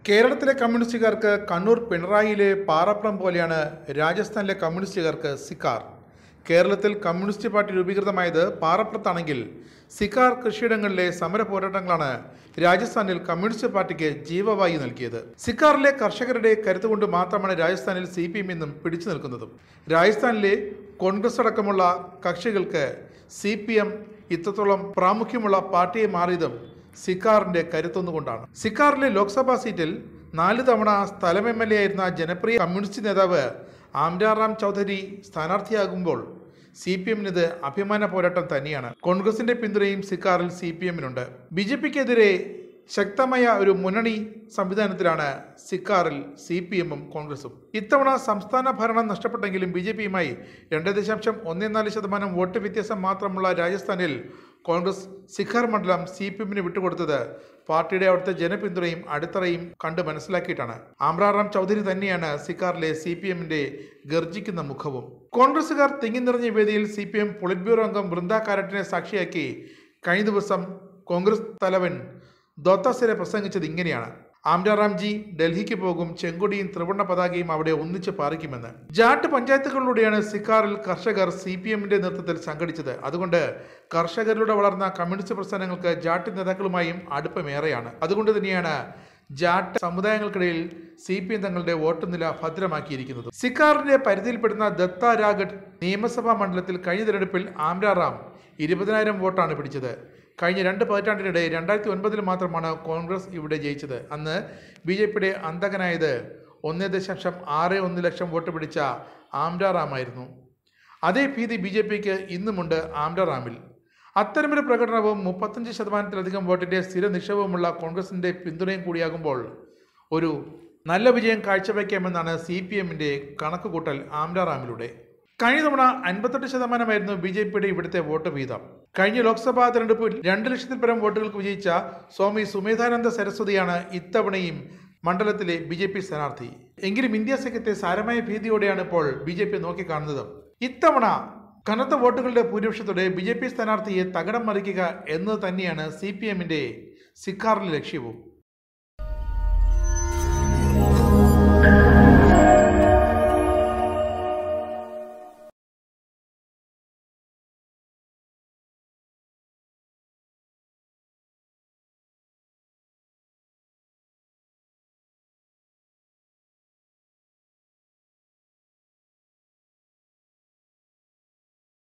കേരളത്തിലെ കമ്മ്യൂണിസ്റ്റുകാർക്ക് കണ്ണൂർ പിണറായിയിലെ പാറപ്രം പോലെയാണ് രാജസ്ഥാനിലെ കമ്മ്യൂണിസ്റ്റുകാർക്ക് സിക്കാർ. കേരളത്തിൽ കമ്മ്യൂണിസ്റ്റ് പാർട്ടി രൂപീകൃതമായത് പാറപ്രത്താണെങ്കിൽ സിക്കാർ കൃഷിയിടങ്ങളിലെ സമര പോരാട്ടങ്ങളാണ് രാജസ്ഥാനിൽ കമ്മ്യൂണിസ്റ്റ് പാർട്ടിക്ക് ജീവവായു നൽകിയത്. സിക്കാറിലെ കർഷകരുടെ കരുത്തുകൊണ്ട് മാത്രമാണ് രാജസ്ഥാനിൽ CPM ഇന്നും പിടിച്ചു നിൽക്കുന്നതും. രാജസ്ഥാനിലെ കോൺഗ്രസ് അടക്കമുള്ള കക്ഷികൾക്ക് CPM ഇത്രത്തോളം പ്രാമുഖ്യമുള്ള പാർട്ടിയെ മാറിയതും സിക്കാറിന്റെ കരുത്തൊന്നുകൊണ്ടാണ്. സിക്കാറിലെ ലോക്സഭാ സീറ്റിൽ 4 തവണ സ്ഥലം MLA ആയിരുന്ന ജനപ്രിയ കമ്മ്യൂണിസ്റ്റ് നേതാവ് ആംരാറാം ചൗധരി സ്ഥാനാർത്ഥിയാകുമ്പോൾ CPMനിത് അഭിമാന പോരാട്ടം തന്നെയാണ്. കോൺഗ്രസിന്റെ പിന്തുണയും സിക്കാറിൽ CPMനുണ്ട്. BJPക്കെതിരെ ശക്തമായ ഒരു മുന്നണി സംവിധാനത്തിലാണ് സിക്കാറിൽ CPMും കോൺഗ്രസും. ഇത്തവണ സംസ്ഥാന ഭരണം നഷ്ടപ്പെട്ടെങ്കിലും BJPയുമായി 2.14% വോട്ട് വ്യത്യാസം മാത്രമുള്ള രാജസ്ഥാനിൽ കോൺഗ്രസ് സിക്കാർ മണ്ഡലം CPMന് വിട്ടുകൊടുത്തത് പാർട്ടിയുടെ അവിടുത്തെ ജനപിന്തുണയും അടിത്തറയും കണ്ട് മനസ്സിലാക്കിയിട്ടാണ്. ആംരാറാം ചൗധരി തന്നെയാണ് സിക്കാറിലെ CPMന്റെ ഗർജിക്കുന്ന മുഖവും. കോൺഗ്രസുകാർ തിങ്ങി നിറഞ്ഞ വേദിയിൽ CPM പൊളിറ്റ് ബ്യൂറോ അംഗം വൃന്ദ കാരറ്റിനെ സാക്ഷിയാക്കി കഴിഞ്ഞ ദിവസം കോൺഗ്രസ് തലവൻ ദോത്താസെനെ പ്രസംഗിച്ചത് ഇങ്ങനെയാണ്: ആംരാറാംജി ഡൽഹിക്ക് പോകും, ചെങ്കൊടിയും ത്രിവർണ്ണ പതാകയും അവിടെ ഒന്നിച്ച് പാറിക്കുമെന്ന്. ജാട്ട് പഞ്ചായത്തുകളിലൂടെയാണ് സിക്കാറിൽ കർഷകർ CPMന്റെ നേതൃത്വത്തിൽ സംഘടിച്ചത്. അതുകൊണ്ട് കർഷകരിലൂടെ വളർന്ന കമ്മ്യൂണിസ്റ്റ് പ്രസ്ഥാനങ്ങൾക്ക് ജാട്ട് നേതാക്കളുമായും അടുപ്പമേറെയാണ്. അതുകൊണ്ട് തന്നെയാണ് ജാട്ട് സമുദായങ്ങൾക്കിടയിൽ CPM തങ്ങളുടെ വോട്ട് നില ഭദ്രമാക്കിയിരിക്കുന്നത്. സിക്കാറിന്റെ പരിധിയിൽപ്പെടുന്ന ദത്ത രാഗഡ് നിയമസഭാ മണ്ഡലത്തിൽ കഴിഞ്ഞ തെരഞ്ഞെടുപ്പിൽ ആംരാറാം 20,000 വോട്ടാണ് പിടിച്ചത്. കഴിഞ്ഞ 2 പതിറ്റാണ്ടിനിടെ 2009 മാത്രമാണ് കോൺഗ്രസ് ഇവിടെ ജയിച്ചത്. അന്ന് BJPയുടെ അന്തകനായത് 1.61 ലക്ഷം വോട്ട് പിടിച്ച ആംരാറാമായിരുന്നു. അതേ ഭീതി BJPക്ക് ഇന്നുമുണ്ട് ആംരാറാമിൽ. അത്തരമൊരു പ്രകടനവും 35%-ലധികം വോട്ടിന്റെ സ്ഥിര നിക്ഷേപവുമുള്ള കോൺഗ്രസിന്റെ പിന്തുണയും കൂടിയാകുമ്പോൾ ഒരു നല്ല വിജയം കാഴ്ചവെക്കാമെന്നാണ് CPMന്റെ കണക്കുകൂട്ടൽ ആംരാറാമിലൂടെ. കഴിഞ്ഞ തവണ 58% BJPയുടെ ഇവിടുത്തെ വോട്ട് വീതം. കഴിഞ്ഞ ലോക്സഭാ തെരഞ്ഞെടുപ്പിൽ 2 ലക്ഷത്തിൽ പരം വോട്ടുകൾക്ക് വിജയിച്ച സ്വാമി സുമേധാനന്ദ സരസ്വതിയാണ് ഇത്തവണയും മണ്ഡലത്തിലെ BJP സ്ഥാനാർത്ഥി. എങ്കിലും ഇന്ത്യ സഖ്യത്തെ സാരമായ ഭീതിയോടെയാണ് ഇപ്പോൾ BJP നോക്കിക്കാണുന്നത്. ഇത്തവണ കനത്ത വോട്ടുകളുടെ ഭൂരിപക്ഷത്തോടെ BJP സ്ഥാനാർത്ഥിയെ തകിടം മറിക്കുക എന്നത് തന്നെയാണ് CPMന്റെ സിക്കാറിലെ ലക്ഷ്യവും.